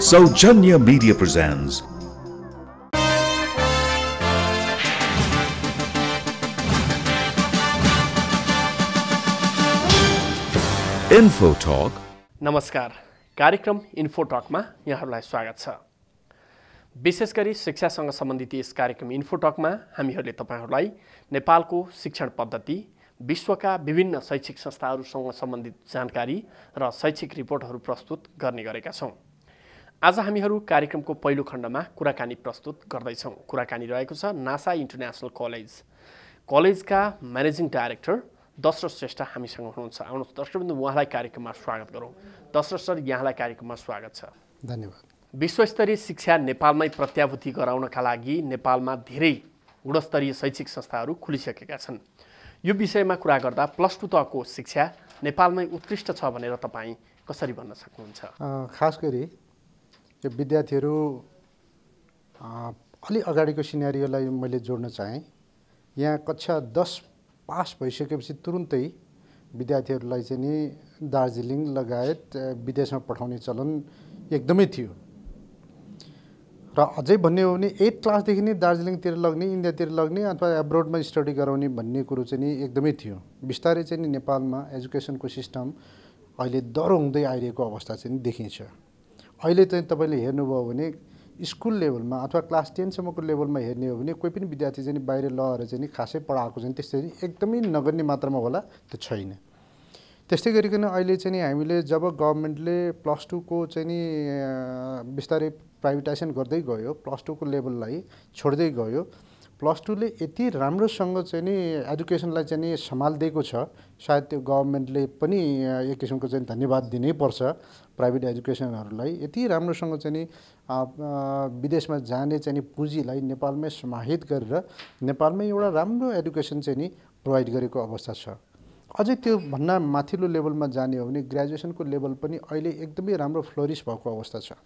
Saujanya Media presents Info Talk. नमस्कार, कार्यक्रम info टकमा यहाँहरूलाई स्वागत छ। विशेष गरी शिक्षासँग सम्बन्धित यस कार्यक्रम इन्फो टकमा हामीहरूले तपाईहरूलाई नेपालको शिक्षण पद्धति, विश्वका विभिन्न शैक्षिक संस्थाहरूसँग सम्बन्धित जानकारी र शैक्षिक रिपोर्टहरू प्रस्तुत गर्ने गरेका छौँ। आज हामीहरू कार्यक्रमको पहिलो खण्डमा कुराकानी प्रस्तुत गर्दैछौँ। कुराकानी रहेको छ नासा इन्टरनेसनल कलेजका म्यानेजिङ डाइरेक्टर दशरथ श्रेष्ठ हामीसँग हुनुहुन्छ। आउनुहोस् दर्शकवृन्द, उहाँलाई कार्यक्रममा स्वागत गरौँ। दशरथ सर, यहाँलाई कार्यक्रममा स्वागत छ। धन्यवाद। विश्वस्तरीय शिक्षा नेपालमै प्रत्याभूति गराउनका लागि नेपालमा धेरै गुणस्तरीय शैक्षिक संस्थाहरू खुलिसकेका छन्। यो विषयमा कुरा गर्दा प्लस 2 तहको शिक्षा नेपालमै उत्कृष्ट छ भनेर तपाईँ कसरी भन्न सक्नुहुन्छ? खास गरी यो विद्यार्थीहरू अलि अगाडिको सिनेरियोलाई मैले जोड्न चाहेँ। यहाँ कक्षा 10 पास भइसकेपछि तुरुन्तै विद्यार्थीहरूलाई चाहिँ नि दार्जिलिङ लगायत विदेशमा पठाउने चलन एकदमै थियो र अझै भन्ने हो भने 8 क्लासदेखि नै दार्जिलिङतिर लग्ने, इन्डियातिर लग्ने अथवा एब्रोडमा स्टडी गराउने भन्ने कुरो चाहिँ नि एकदमै थियो। बिस्तारै चाहिँ नि नेपालमा एजुकेसनको सिस्टम अहिले दह्रो हुँदै आइरहेको अवस्था चाहिँ देखिन्छ। अहिले चाहिँ तपाईँले हेर्नुभयो भने स्कुल लेभलमा अथवा क्लास 10 सम्मको लेभलमा हेर्ने हो भने कोही पनि विद्यार्थी चाहिँ बाहिर लहर चाहिँ खासै पढाएको चाहिँ त्यसरी एकदमै नगण्य मात्रामा होला त्यो छैन। त्यस्तै गरिकन अहिले चाहिँ हामीले जब गभर्मेन्टले प्लस 2 को चाहिँ नि बिस्तारै प्राइभेटाइजेसन गर्दै गयो, प्लस 2 को लेभललाई छोड्दै गयो, प्लस 2 ले यति राम्रोसँग चाहिँ नि एजुकेसनलाई चाहिँ नि सम्हाल्दिएको छ। सायद त्यो गभर्मेन्टले पनि एक किसिमको चाहिँ धन्यवाद दिनै पर्छ प्राइभेट एजुकेसनहरूलाई। यति राम्रोसँग चाहिँ नि विदेशमा जाने चाहिँ नि पुँजीलाई नेपालमै समाहित गरेर नेपालमै एउटा राम्रो एजुकेसन चाहिँ नि प्रोभाइड गरेको अवस्था छ। अझै त्यो भन्दा माथिल्लो लेभलमा जाने हो भने ग्रेजुएसनको लेभल पनि अहिले एकदमै राम्रो फ्लोरिस भएको अवस्था छ।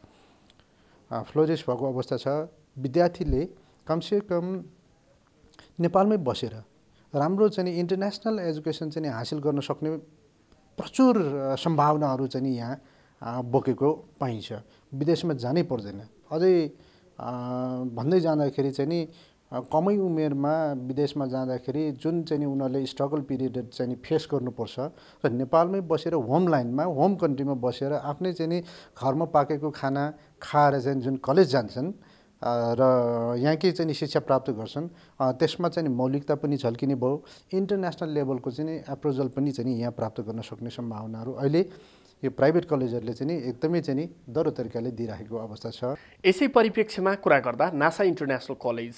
विद्यार्थीले कमसेकम नेपालमै बसेर राम्रो चाहिँ इन्टरनेसनल एजुकेसन चाहिँ हासिल गर्न सक्ने प्रचुर सम्भावनाहरू चाहिँ यहाँ बोकेको पाइन्छ। विदेशमा जानै पर्दैन। अझै भन्दै जाँदाखेरि चाहिँ नि कमै उमेरमा विदेशमा जाँदाखेरि जुन चाहिँ उनीहरूले स्ट्रगल पिरियड चाहिँ फेस गर्नुपर्छ र नेपालमै बसेर होम लाइनमा, होम कन्ट्रीमा बसेर आफ्नै चाहिँ घरमा पाकेको खाना खाएर चाहिँ जुन कलेज जान्छन् र यहाँकै चाहिँ शिक्षा प्राप्त गर्छन्, त्यसमा चाहिँ मौलिकता पनि झल्किने भयो। इन्टरनेसनल लेभलको चाहिँ एप्रोजल पनि चाहिँ यहाँ प्राप्त गर्न सक्ने सम्भावनाहरू अहिले यो प्राइभेट कलेजहरूले चाहिँ एकदमै चाहिँ दह्रो तरिकाले दिइराखेको अवस्था छ। यसै परिप्रेक्ष्यमा कुरा गर्दा नासा इन्टरनेसनल कलेज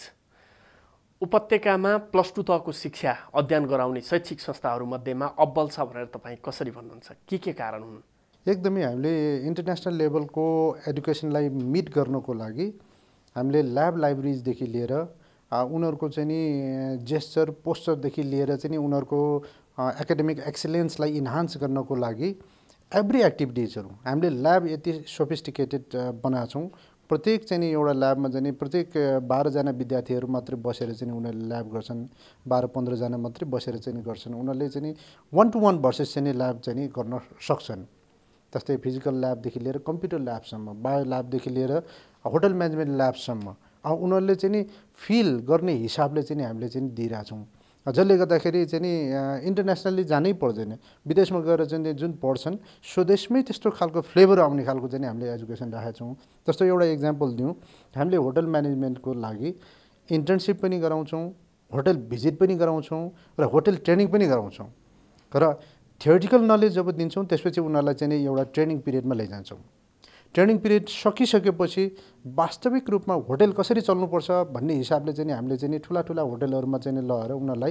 उपत्यकामा प्लस 2 तहको शिक्षा अध्ययन गराउने शैक्षिक संस्थाहरू मध्येमा अब्बल छ भनेर तपाईँ कसरी भन्नुहुन्छ? के कारण हुन्? एकदमै हामीले इन्टरनेसनल लेभलको एजुकेसनलाई मिट गर्नको लागि हामीले ल्याब लाइब्रेरीजदेखि लिएर उनीहरूको चाहिँ नि जेस्चर पोस्टरदेखि लिएर चाहिँ उनीहरूको एकाडेमिक एक्सिलेन्सलाई इन्हान्स गर्नको लागि एभ्री एक्टिभिटिजहरू हामीले ल्याब यति सोफिस्टिकेटेड बनाएको छौँ। प्रत्येक चाहिँ एउटा ल्याबमा चाहिँ प्रत्येक 12 जना विद्यार्थीहरू मात्रै बसेर चाहिँ उनीहरूले ल्याब गर्छन्। 12-15 जना मात्रै बसेर चाहिँ गर्छन्। उनीहरूले चाहिँ 1-to-1 भर्सेस चाहिँ ल्याब चाहिँ गर्न सक्छन्। जस्तै फिजिकल ल्याबदेखि लिएर कम्प्युटर ल्याबसम्म, बायो ल्याबदेखि लिएर होटल म्यानेजमेन्ट ल्याबसम्म उनीहरूले चाहिँ फिल गर्ने हिसाबले चाहिँ हामीले चाहिँ दिइरहेछौँ। जसले गर्दाखेरि चाहिँ इन्टरनेसनली जानै पर्दैन। विदेशमा गएर चाहिँ जुन पढ्छन् स्वदेशमै त्यस्तो खालको फ्लेभर आउने खालको चाहिँ हामीले एजुकेसन राखेका छौँ। जस्तो एउटा इक्जाम्पल दिउँ, हामीले होटल म्यानेजमेन्टको लागि इन्टर्नसिप पनि गराउँछौँ, होटल भिजिट पनि गराउँछौँ र होटल ट्रेनिङ पनि गराउँछौँ। र थियोरिटिकल नलेज जब दिन्छौँ त्यसपछि उनीहरूलाई चाहिँ एउटा ट्रेनिङ पिरियडमा लैजान्छौँ। ट्रेनिङ पिरियड सकिसकेपछि वास्तविक रूपमा होटल कसरी चल्नुपर्छ भन्ने हिसाबले चाहिँ हामीले चाहिँ ठुला होटलहरूमा चाहिँ लगेर उनीहरूलाई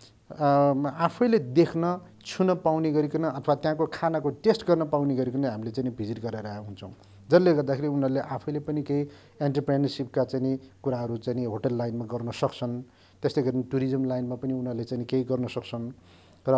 आफैले देख्न छुन पाउने गरिकन अथवा त्यहाँको खानाको टेस्ट गर्न पाउने गरिकन हामीले चाहिँ भिजिट गराइरहेका हुन्छौँ। जसले गर्दाखेरि उनीहरूले आफैले पनि केही एन्टरप्रेन्योरसिपका चाहिँ कुराहरू चाहिँ होटल लाइनमा गर्न सक्छन्। त्यस्तै गरी टुरिज्म लाइनमा पनि उनीहरूले चाहिँ केही गर्न सक्छन् र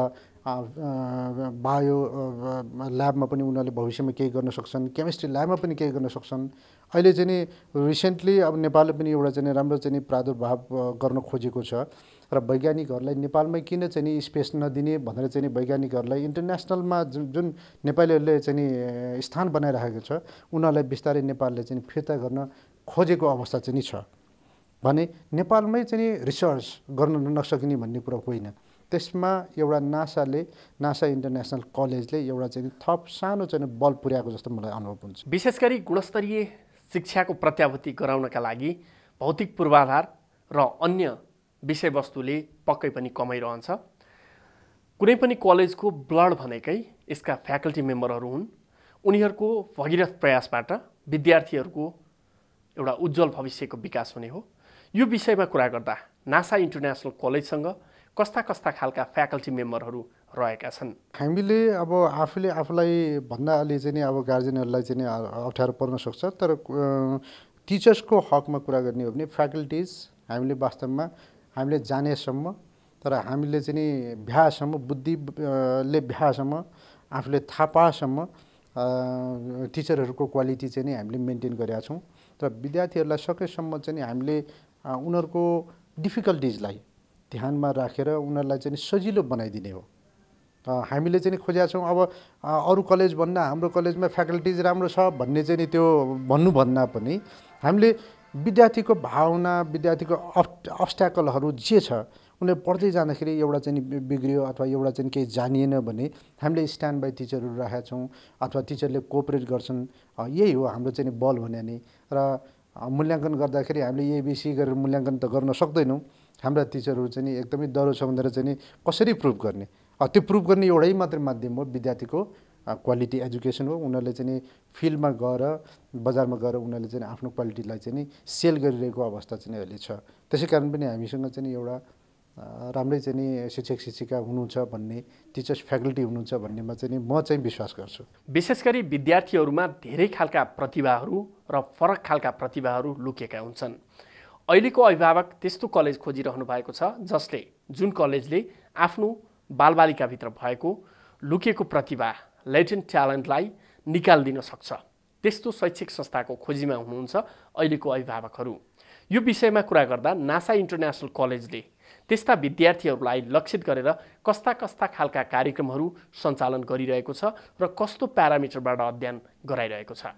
बायो ल्याबमा पनि उनीहरूले भविष्यमा केही गर्न सक्छन्, केमिस्ट्री ल्याबमा पनि केही गर्न सक्छन्। अहिले चाहिँ रिसेन्टली अब नेपालले पनि एउटा चाहिँ राम्रो चाहिँ प्रादुर्भाव गर्न खोजेको छ। र वैज्ञानिकहरूलाई नेपालमै किन चाहिँ नि स्पेस नदिने भनेर चाहिँ नि वैज्ञानिकहरूलाई इन्टरनेसनलमा जुन नेपालीहरूले चाहिँ नि स्थान बनाइरहेको छ उनीहरूलाई बिस्तारै नेपालले चाहिँ फिर्ता गर्न खोजेको अवस्था चाहिँ नि छ भने नेपालमै चाहिँ नि रिसर्च गर्न नसकिने भन्ने कुरा होइन। त्यसमा एउटा नासा इन्टरनेसनल कलेजले एउटा चाहिँ थप सानो चाहिँ बल पुर्याएको जस्तो मलाई अनुभव हुन्छ। विशेष गरी गुणस्तरीय शिक्षाको प्रत्याभूति गराउनका लागि भौतिक पूर्वाधार र अन्य विषयवस्तुले पक्कै पनि कमाइरहन्छ। कुनै पनि कलेजको ब्लड भनेकै यसका फ्याकल्टी मेम्बरहरू हुन्। उनीहरूको भगीरथ प्रयासबाट विद्यार्थीहरूको एउटा उज्जवल भविष्यको विकास हुने हो। यो विषयमा कुरा गर्दा नासा इन्टरनेसनल कलेजसँग कस्ता कस्ता खालका फ्याकल्टी मेम्बरहरू रहेका छन्? हामीले अब आफूले आफूलाई भन्दा अलि चाहिँ नि अब गार्जेनहरूलाई चाहिँ अप्ठ्यारो पर्न सक्छ, तर टिचर्सको हकमा कुरा गर्ने हो भने फ्याकल्टिज हामीले वास्तवमा हामीले जानेसम्म, तर हामीले चाहिँ नि भ्यासम्म बुद्धिले भ्यासम्म आफूले थाहा पाएसम्म टिचरहरूको क्वालिटी चाहिँ नि हामीले मेन्टेन गरेका छौँ। तर विद्यार्थीहरूलाई सकेसम्म चाहिँ नि हामीले उनीहरूको डिफिकल्टिजलाई ध्यानमा राखेर उनीहरूलाई चाहिँ सजिलो बनाइदिने हो हामीले चाहिँ खोजेका छौँ। अब अरू कलेज भन्दा हाम्रो कलेजमा फ्याकल्टिज राम्रो छ भन्ने चाहिँ नि त्यो भन्नुभन्दा पनि हामीले विद्यार्थीको भावना, विद्यार्थीको अब्स्ट्याकलहरू जे छ उनीहरू पढ्दै जाँदाखेरि एउटा चाहिँ बिग्रियो अथवा एउटा चाहिँ केही जानिएन भने हामीले स्ट्यान्ड बाई टिचरहरू राखेका छौँ अथवा टिचरले कोअपरेट गर्छन्। यही हो हाम्रो चाहिँ बल भने नि। र मूल्याङ्कन गर्दाखेरि हामीले एबिसी गरेर मूल्याङ्कन त गर्न सक्दैनौँ। हाम्रा टिचरहरू चाहिँ एकदमै डह्रो छ भनेर चाहिँ कसरी प्रुभ गर्ने? त्यो प्रुभ गर्ने एउटै मात्रै माध्यम हो विद्यार्थीको क्वालिटी एजुकेसन हो। उनीहरूले चाहिँ फिल्डमा गएर बजारमा गएर उनीहरूले चाहिँ आफ्नो क्वालिटीलाई चाहिँ सेल गरिरहेको अवस्था चाहिँ अहिले छ। त्यसै कारण पनि हामीसँग चाहिँ एउटा राम्रै चाहिँ शिक्षक शिक्षिका हुनुहुन्छ भन्ने, टिचर्स फ्याकल्टी हुनुहुन्छ भन्नेमा चाहिँ म चाहिँ विश्वास गर्छु। विशेष गरी विद्यार्थीहरूमा धेरै खालका प्रतिभाहरू र फरक खालका प्रतिभाहरू लुकेका हुन्छन्। अहिलेको अभिभावक त्यस्तो कलेज खोजिरहनु भएको छ जुन कलेजले आफ्नो बालबालिकाभित्र भएको लुकेको प्रतिभा, लेटेन्ट ट्यालेन्टलाई निकालिदिन सक्छ। त्यस्तो शैक्षिक संस्थाको खोजीमा हुनुहुन्छ अहिलेको अभिभावकहरू। यो विषयमा कुरा गर्दा नासा इन्टरनेसनल कलेजले त्यस्ता विद्यार्थीहरूलाई लक्षित गरेर कस्ता कस्ता खालका कार्यक्रमहरू सञ्चालन गरिरहेको छ र कस्तो प्यारामिटरबाट अध्ययन गराइरहेको छ?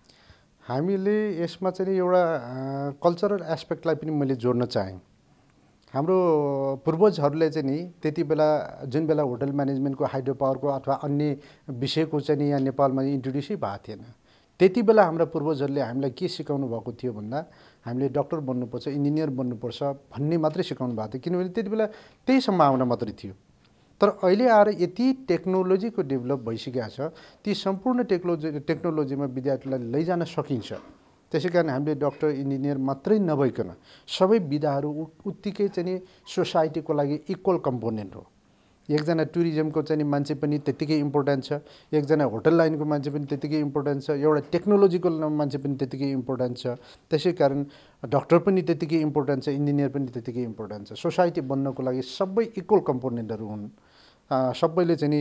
हामीले यसमा चाहिँ एउटा कल्चरल एस्पेक्टलाई पनि मैले जोड्न चाहेँ। हाम्रो पूर्वजहरूले चाहिँ नि त्यति बेला जुन बेला होटल म्यानेजमेन्टको हाइड्रो पावरको अथवा अन्य विषयको चाहिँ यहाँ नेपालमा इन्ट्रोड्युसै भएको थिएन। त्यति बेला हाम्रा पूर्वजहरूले हामीलाई के सिकाउनु भएको थियो भन्दा हामीले डक्टर बन्नुपर्छ, इन्जिनियर बन्नुपर्छ भन्ने मात्रै सिकाउनु भएको थियो, किनभने त्यति बेला त्यही सम्भावना मात्रै थियो। तर अहिले आएर यति टेक्नोलोजीको डेभलप भइसकेको छ, ती सम्पूर्ण टेक्नोलोजीमा विद्यार्थीलाई लैजान सकिन्छ। त्यसै कारण हामीले डक्टर इन्जिनियर मात्रै नभइकन सबै विधाहरू उत्तिकै चाहिँ सोसाइटीको लागि इक्वल कम्पोनेन्ट हो। एकजना टुरिज्मको चाहिँ मान्छे पनि त्यत्तिकै इम्पोर्टेन्ट छ, एकजना होटल लाइनको मान्छे पनि त्यत्तिकै इम्पोर्टेन्ट छ, एउटा टेक्नोलोजीको मान्छे पनि त्यत्तिकै इम्पोर्टेन्ट छ। त्यसै कारण डक्टर पनि त्यत्तिकै इम्पोर्टेन्ट छ, इन्जिनियर पनि त्यत्तिकै इम्पोर्टेन्ट छ। सोसाइटी बन्नको लागि सबै इक्वल कम्पोनेन्टहरू हुन्। सबैले चाहिँ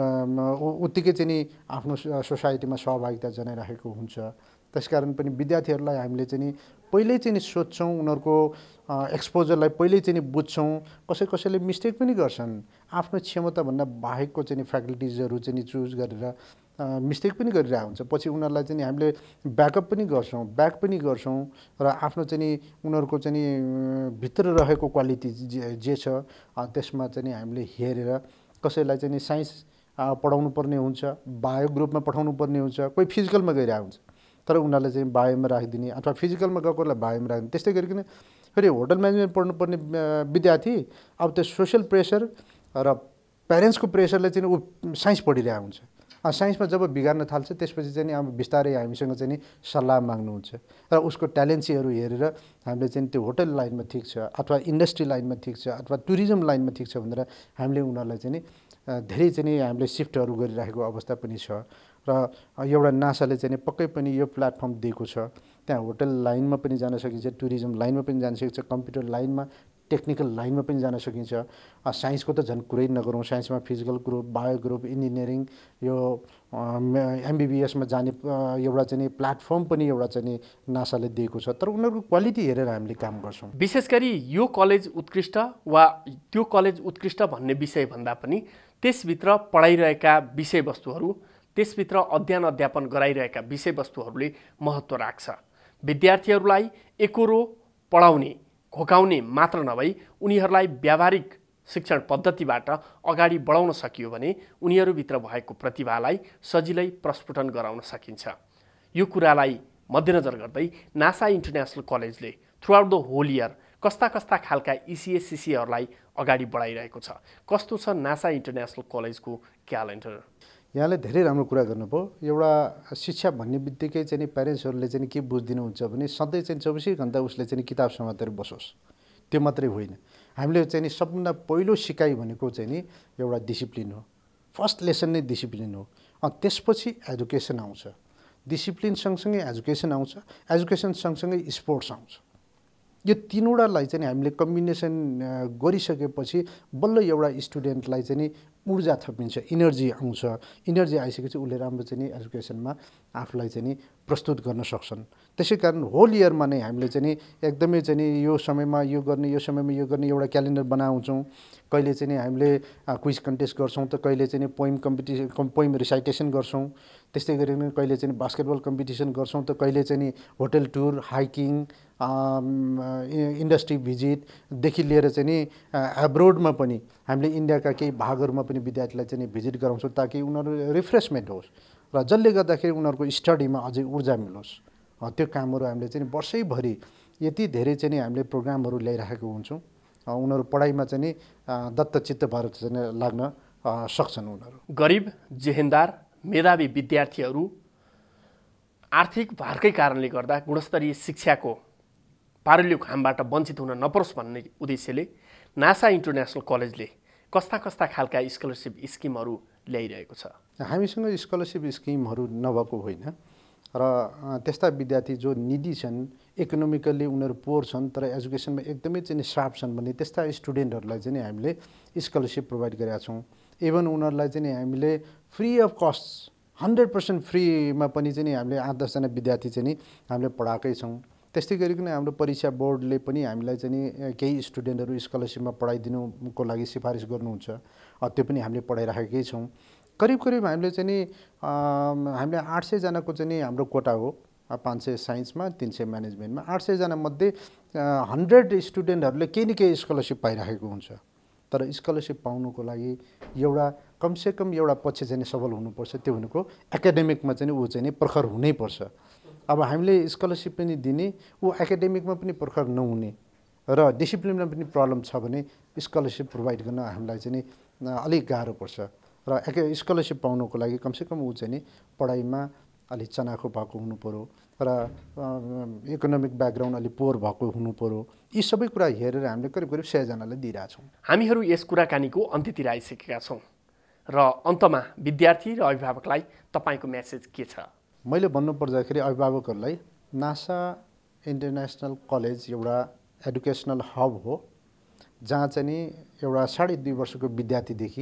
उत्तिकै चाहिँ आफ्नो सोसाइटीमा सहभागिता जनाइराखेको हुन्छ। त्यसकारण पनि विद्यार्थीहरूलाई हामीले चाहिँ पहिल्यै चाहिँ सोध्छौँ, उनीहरूको एक्सपोजरलाई पहिल्यै चाहिँ बुझ्छौँ। कसैले मिस्टेक पनि गर्छन्, आफ्नो क्षमताभन्दा बाहेकको चाहिँ फ्याकल्टिजहरू चाहिँ चुज गरेर मिस्टेक पनि गरिरहेको हुन्छ। पछि उनीहरूलाई चाहिँ हामीले ब्याकअप पनि गर्छौँ, ब्याक पनि गर्छौँ र आफ्नो चाहिँ उनीहरूको चाहिँ भित्र रहेको क्वालिटी जे छ त्यसमा चाहिँ हामीले हेरेर कसैलाई चाहिँ साइन्स पढाउनु पर्ने हुन्छ, बायो ग्रुपमा पठाउनु पर्ने हुन्छ, कोही फिजिकलमा गइरहेको हुन्छ तर उनीहरूलाई चाहिँ बायोमा राखिदिने अथवा फिजिकलमा गएकोलाई बायोमा राखिदिने। त्यस्तै गरिकन फेरि होटल म्यानेजमेन्ट पढ्नुपर्ने विद्यार्थी अब त्यो सोसियल प्रेसर र प्यारेन्ट्सको प्रेसरले चाहिँ ऊ साइन्स पढिरहेको हुन्छ। साइन्समा जब बिगार्न थाल्छ त्यसपछि चाहिँ अब बिस्तारै हामीसँग चाहिँ सल्लाह माग्नुहुन्छ र उसको ट्यालेन्सीहरू हेरेर हामीले चाहिँ त्यो होटल लाइनमा ठिक छ अथवा इन्डस्ट्री लाइनमा ठिक छ अथवा टुरिज्म लाइनमा ठिक छ भनेर हामीले उनीहरूलाई चाहिँ धेरै चाहिँ हामीले सिफ्टहरू गरिराखेको अवस्था पनि छ। र एउटा नासाले चाहिँ पक्कै पनि यो प्लेटफर्म दिएको छ। त्यहाँ होटल लाइनमा पनि जान सकिन्छ, टुरिज्म लाइनमा पनि जान सकिन्छ, कम्प्युटर लाइनमा टेक्निकल लाइनमा पनि जान सकिन्छ। साइन्सको त झन् कुरै नगरौँ, साइन्समा physical group, bio group, engineering, यो MBBSमा जाने एउटा चाहिँ प्लेटफर्म पनि एउटा चाहिँ नासाले दिएको छ। तर उनीहरूको क्वालिटी हेरेर हामीले काम गर्छौँ। विशेष गरी यो कलेज उत्कृष्ट वा त्यो कलेज उत्कृष्ट भन्ने विषय भन्दा पनि त्यसभित्र पढाइरहेका विषयवस्तुहरू, त्यसभित्र अध्ययन अध्यापन गराइरहेका विषयवस्तुहरूले महत्त्व राख्छ। विद्यार्थीहरूलाई एकोरो पढाउने घोकाउने मात्र नभई उनीहरूलाई व्यावहारिक शिक्षण पद्धतिबाट अगाडि बढाउन सकियो भने उनीहरूभित्र भएको प्रतिभालाई सजिलै प्रस्फुटन गराउन सकिन्छ। यो कुरालाई मध्यनजर गर्दै नासा इन्टरनेसनल कलेजले थ्रुआउट द होल इयर कस्ता कस्ता खालका ECA-CCAहरूलाई अगाडि बढाइरहेको छ? कस्तो छ नासा इन्टरनेसनल कलेजको क्यालेन्डर? यहाँले धेरै राम्रो कुरा गर्नुभयो। एउटा शिक्षा भन्ने बित्तिकै चाहिँ प्यारेन्ट्सहरूले चाहिँ के बुझिदिनुहुन्छ भने सधैँ चाहिँ 24 घन्टा उसले चाहिँ किताब समातेर बसोस्, त्यो मात्रै होइन। हामीले चाहिँ सबभन्दा पहिलो सिकाइ भनेको चाहिँ नि एउटा डिसिप्लिन हो। फर्स्ट लेसन नै डिसिप्लिन हो। त्यसपछि एजुकेसन आउँछ। डिसिप्लिन सँगसँगै एजुकेसन आउँछ, एजुकेसन सँगसँगै स्पोर्ट्स आउँछ। यो तीनवटालाई चाहिँ हामीले कम्बिनेसन गरिसकेपछि बल्ल एउटा स्टुडेन्टलाई चाहिँ ऊर्जा थपिन्छ, इनर्जी आउँछ। इनर्जी आइसकेपछि उसले राम्रो चाहिँ एजुकेसनमा आफूलाई चाहिँ प्रस्तुत गर्न सक्छन्। त्यसै कारण होल इयरमा नै हामीले चाहिँ एकदमै चाहिँ यो समयमा यो गर्ने, यो समयमा यो गर्ने एउटा क्यालेन्डर बनाउँछौँ। कहिले चाहिँ हामीले क्विज कन्टेस्ट गर्छौँ, त कहिले चाहिँ पोइम रिसाइटेसन गर्छौँ। त्यस्तै गरिकन कहिले चाहिँ बास्केटबल कम्पिटिसन गर्छौँ, त कहिले चाहिँ होटल टुर, हाइकिङ, इन्डस्ट्री भिजिटदेखि लिएर चाहिँ एब्रोडमा पनि हामीले इन्डियाका केही भागहरूमा पनि विद्यार्थीलाई चाहिँ भिजिट गराउँछौँ ताकि उनीहरू रिफ्रेसमेन्ट होस् र जसले गर्दाखेरि उनीहरूको स्टडीमा अझै ऊर्जा मिलोस्। त्यो कामहरू हामीले चाहिँ वर्षैभरि यति धेरै चाहिँ हामीले प्रोग्रामहरू ल्याइराखेको हुन्छौँ। उनीहरू पढाइमा चाहिँ दत्तचित्त भएर चाहिँ लाग्न सक्छन्। उनीहरू गरिब, जेहेन्दार, मेधावी विद्यार्थीहरू आर्थिक भारकै कारणले गर्दा गुणस्तरीय शिक्षाको पारुल्य खामबाट वञ्चित हुन नपरोस् भन्ने उद्देश्यले नासा इन्टरनेसनल कलेजले कस्ता कस्ता खालका स्कलरसिप स्किमहरू ल्याइरहेको छ? हामीसँग स्कलरसिप स्किमहरू नभएको होइन र त्यस्ता विद्यार्थी जो निडी छन्, इकोनोमिकल्ली उनीहरू पोर छन् तर एजुकेसनमा एकदमै चाहिँ सार्प छन् भने त्यस्ता स्टुडेन्टहरूलाई चाहिँ हामीले स्कलरसिप प्रोभाइड गरेका छौँ। इभन उनीहरूलाई चाहिँ हामीले फ्री अफ कस्ट 100% फ्रीमा पनि चाहिँ हामीले 8-10 जना विद्यार्थी चाहिँ हामीले पढाएकै छौँ। त्यस्तै गरिकन हाम्रो परीक्षा बोर्डले पनि हामीलाई चाहिँ केही स्टुडेन्टहरू स्कलरसिपमा पढाइदिनुको लागि सिफारिस गर्नुहुन्छ। त्यो पनि हामीले पढाइराखेकै छौँ। करिब हामीले चाहिँ हामीले 800 जनाको चाहिँ हाम्रो कोटा हो। 500 साइन्समा, 300 म्यानेजमेन्टमा। 800 जना मध्ये 100 स्टुडेन्टहरूले केही न केही स्कलरसिप पाइराखेको हुन्छ। तर स्कलरसिप पाउनुको लागि एउटा कमसेकम एउटा पक्ष चाहिँ सबल हुनुपर्छ। त्यो भनेको एकाडेमिकमा चाहिँ ऊ चाहिँ प्रखर हुनैपर्छ। अब हामीले स्कलरसिप पनि दिने, ऊ एकाडेमिकमा पनि प्रखर नहुने र डिसिप्लिनमा पनि प्रब्लम छ भने स्कलरसिप प्रोभाइड गर्न हामीलाई चाहिँ अलिक गाह्रो पर्छ। र स्कलरसिप पाउनुको लागि कमसेकम ऊ चाहिँ पढाइमा अलिक चनाखो भएको हुनु पर्यो र इकोनोमिक ब्याकग्राउन्ड अलिक पोर भएको हुनु पर्यो। यी सबै कुरा हेरेर हामीले करिब 100 जनालाई दिइरहेछौँ। हामीहरू यस कुराकानीको अन्त्यतिर आइसकेका छौँ र अन्तमा विद्यार्थी र अभिभावकलाई तपाईँको मेसेज के छ? मैले भन्नुपर्दाखेरि अभिभावकहरूलाई नासा इन्टरनेसनल कलेज एउटा एडुकेसनल हब हो जहाँ चाहिँ एउटा 2.5 वर्षको विद्यार्थीदेखि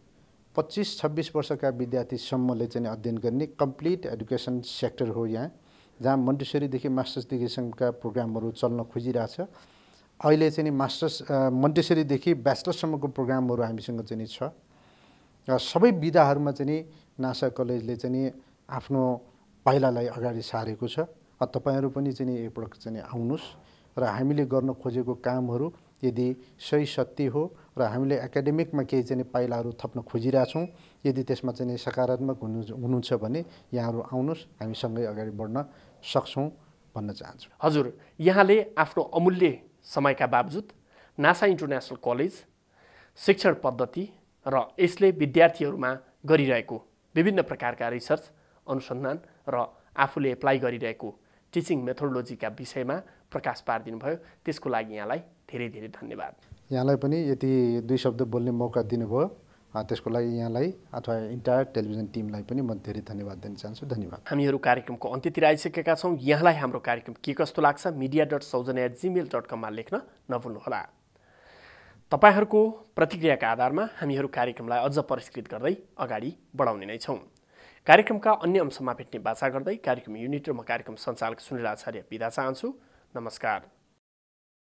25-26 वर्षका विद्यार्थीसम्मले चाहिँ अध्ययन गर्ने कम्प्लिट एडुकेसन सेक्टर हो। यहाँ जहाँ मोन्टेसरीदेखि मास्टर्सदेखिसम्मका प्रोग्रामहरू चल्न खोजिरहेछ। अहिले चाहिँ मास्टर्स मोन्टेसरीदेखि ब्याचलर्ससम्मको प्रोग्रामहरू हामीसँग चाहिँ छ र सबै विधाहरूमा चाहिँ नासा कलेजले चाहिँ आफ्नो पाइलालाई अगाडि सारेको छ। तपाईँहरू पनि चाहिँ एकपटक चाहिँ आउनुहोस् र हामीले गर्न खोजेको कामहरू यदि सही सत्य हो र हामीले एकाडेमिकमा केही चाहिँ पाइलाहरू थप्न खोजिरहेछौँ, यदि त्यसमा चाहिँ सकारात्मक हुनुहुन्छ भने यहाँहरू आउनुहोस्, हामी सँगै अगाडि बढ्न सक्छौँ भन्न चाहन्छु। हजुर, यहाँले आफ्नो अमूल्य समयका बावजुद नासा इन्टरनेसनल कलेज, शिक्षण पद्धति र यसले विद्यार्थीहरूमा गरिरहेको विभिन्न प्रकारका रिसर्च, अनुसन्धान र आफूले एप्लाई गरिरहेको टिचिङ मेथोडोलोजीका विषयमा प्रकाश पारिदिनु भयो। त्यसको लागि यहाँलाई धेरै धेरै धन्यवाद। यहाँलाई पनि यति 2 शब्द बोल्ने मौका दिनुभयो, त्यसको लागि यहाँलाई अथवा इन्टायर टेलिभिजन टिमलाई पनि म धेरै धन्यवाद दिन चाहन्छु। धन्यवाद। हामीहरू कार्यक्रमको अन्त्यतिर आइसकेका छौँ। यहाँलाई हाम्रो कार्यक्रम के कस्तो लाग्छ media.saujanya@gmail.com मा लेख्न नभुल्नुहोला। तपाईहरूको प्रतिक्रियाका आधारमा हामीहरू कार्यक्रमलाई अझ परिष्कृत गर्दै अगाडि बढाउने नै छौँ। कार्यक्रमका अन्य अंशमा भेट्ने बाचा गर्दै कार्यक्रम युनिट र म कार्यक्रम सञ्चालक सुनिल आचार्य बिदा चाहन्छु। नमस्कार।